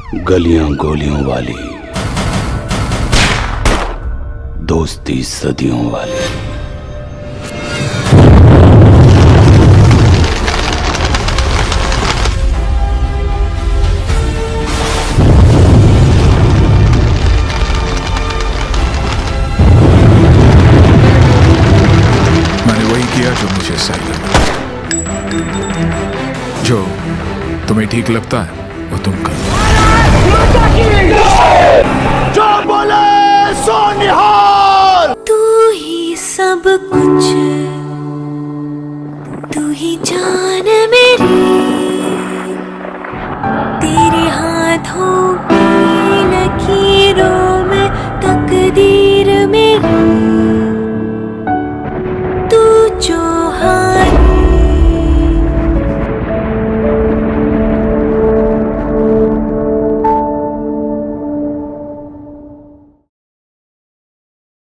गलियां गोलियों वाली, दोस्ती सदियों वाली। मैंने वही किया जो मुझे सही लगा। जो तुम्हें ठीक लगता है वो तुम करो। जो बोले सो निहाल। तू ही सब कुछ, तू ही जान मेरी, तेरे हाथों